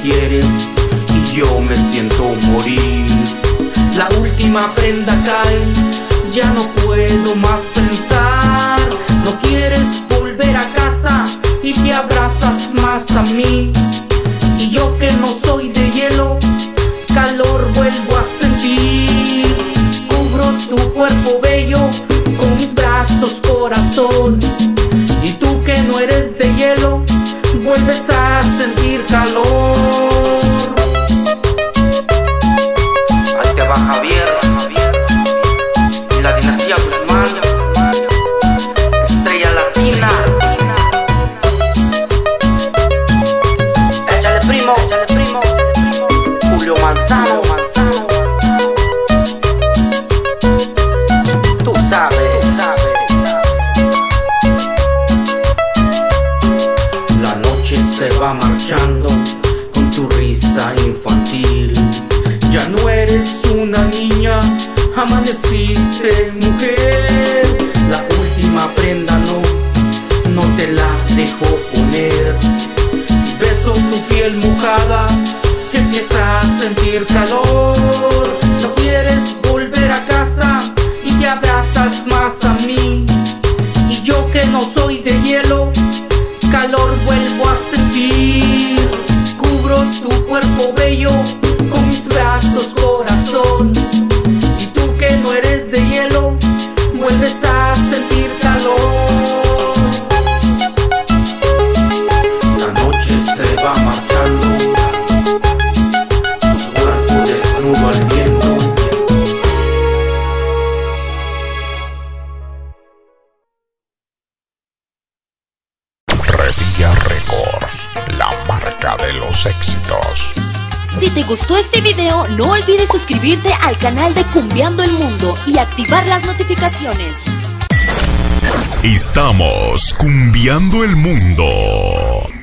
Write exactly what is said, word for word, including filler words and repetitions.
quieres y yo me siento morir. La última prenda cae, ya no puedo más pensar. No quieres volver a casa y te abrazas más a mí. Y yo que no soy de hielo, calor vuelvo a sentir. Cubro tu cuerpo bello con mis brazos, corazón. Y tú que no eres de hielo, vuelves a sentir calor. Ahí te va Javier, y la dinastía Guzmán, estrella latina. Échale primo, échale primo, Julio Manzano, Manzano. Tú sabes, tú sabes. La noche se va marchando con tu risa infantil. Ya no eres una niña, amaneciste mujer. La última prenda no, no te la dejo poner. Beso tu piel mojada, que empieza a sentir calor. No quieres volver a casa y te abrazas más a mí. Y yo que no soy de hielo, calor vuelvo a sentir. Cubro tu cuerpo bello con mis brazos, corazón. Y tú que no eres de hielo, vuelves a sentir calor. La noche se va marchando, tu cuerpo desnudo al viento. Revilla Records, la marca de los éxitos. Si te gustó este video, no olvides suscribirte al canal de Cumbiando el Mundo y activar las notificaciones. Estamos cumbiando el mundo.